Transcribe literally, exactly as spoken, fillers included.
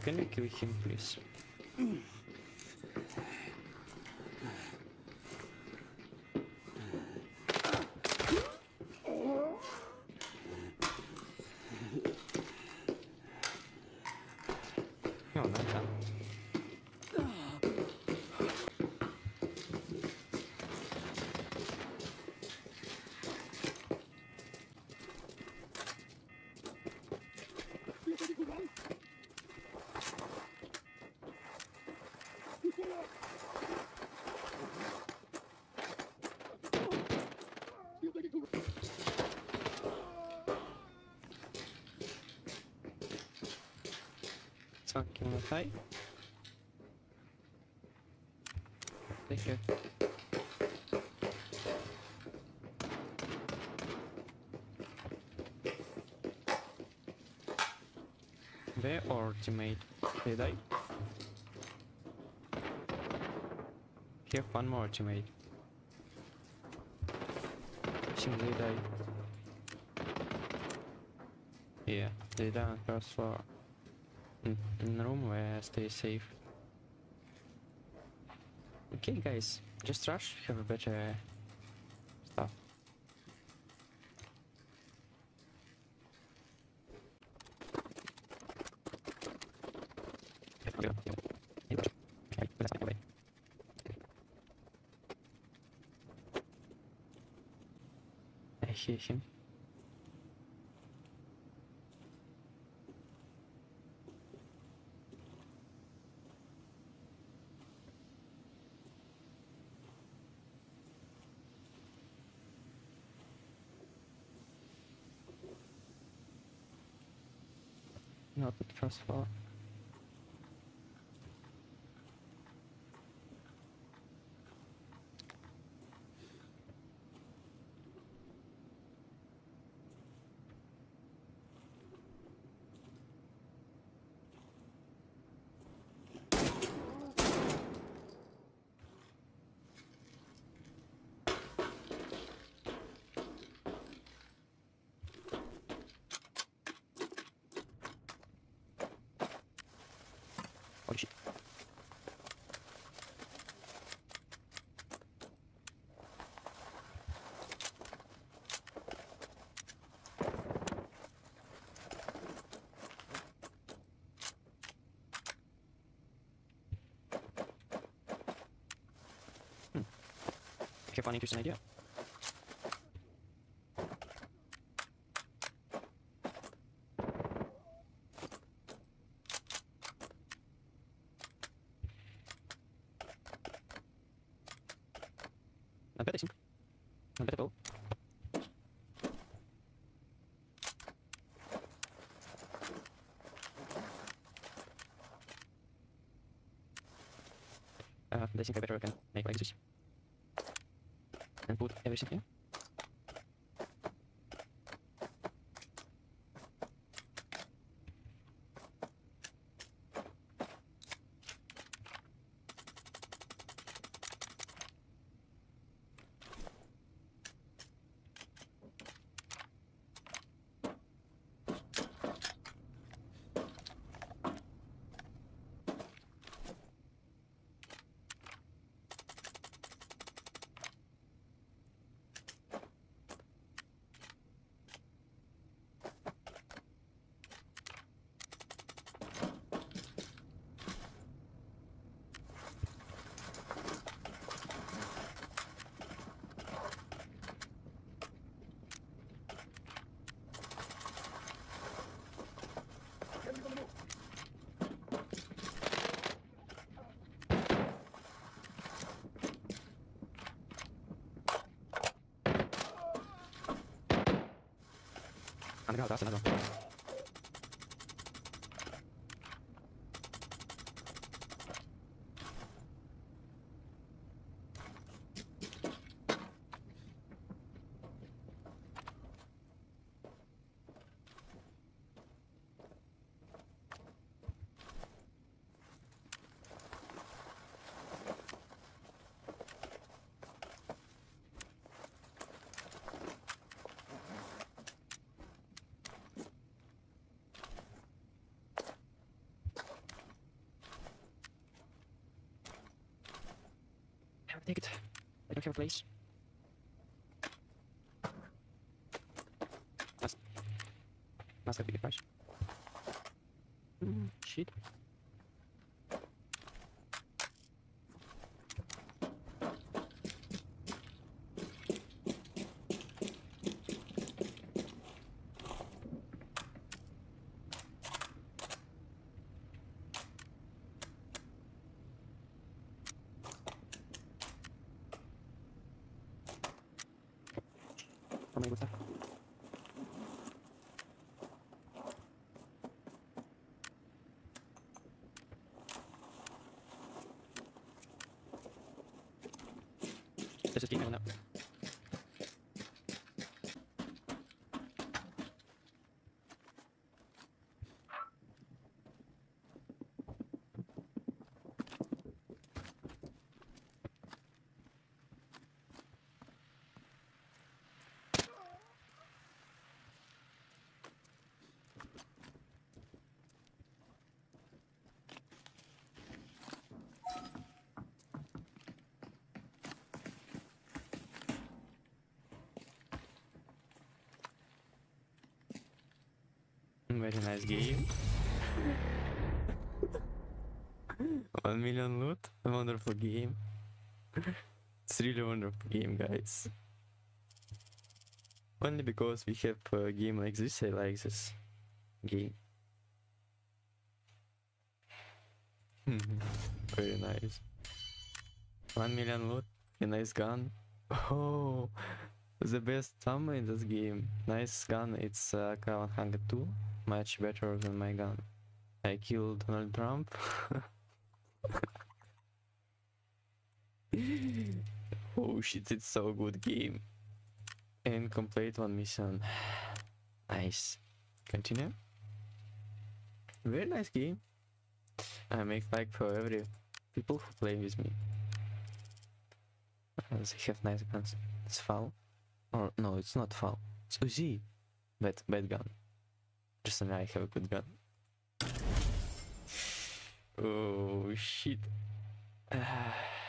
can you kill him, please? No, not that. Fucking high. Thank you. Where or teammate? They die? Here, one more teammate. Think they die. Yeah, they die on first floor. In, in a room where I stay safe. Okay guys, just rush, have a better stuff. I hear him. Not at first floor. Oh shit. Hmm. Have one interesting idea. Not bad, I think. Not bad at all. Uh, I think I better can make like this. And put everything here. Underground, that's another one. take it. I don't have a place. Must, must have been a crash. Mm, shit. Oh my god. This is the now. Very nice game. One million loot. A wonderful game. It's really a wonderful game, guys. Only because we have a game like this, I like this game. Very nice. One million loot. A nice gun. Oh, the best ammo in this game. Nice gun. It's uh, K one hundred two. Much better than my gun. I killed Donald Trump. Oh shit, it's so good game. And complete one mission. Nice. Continue. Very nice game. I make like for every people who play with me. Uh, they have nice guns. It's foul. Or no, it's not foul. It's Uzi. Bad, bad gun. Just only I have a good gun. Oh shit.